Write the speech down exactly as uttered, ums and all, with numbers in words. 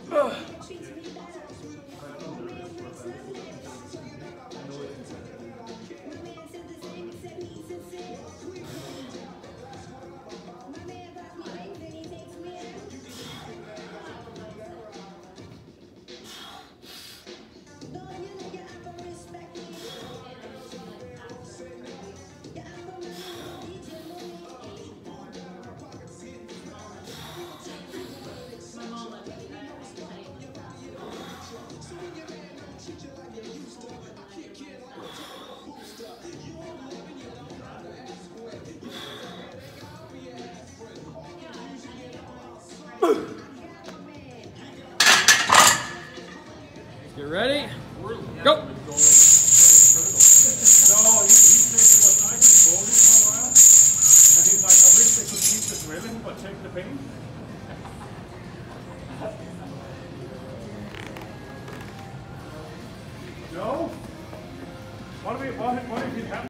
Get ready, go! No, he, he's taking what's nice and folding for a while. And he's like, I wish they could keep this ribbon, but take the paint. No? What if, we, what, what if it happened?